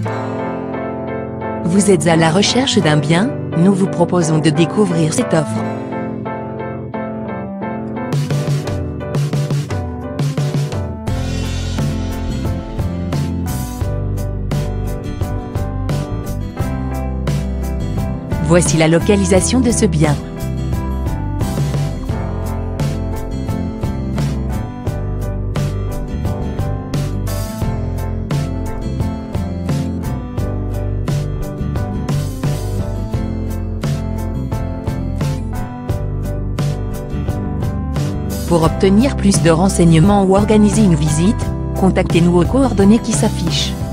Vous êtes à la recherche d'un bien? Nous vous proposons de découvrir cette offre. Voici la localisation de ce bien. Pour obtenir plus de renseignements ou organiser une visite, contactez-nous aux coordonnées qui s'affichent.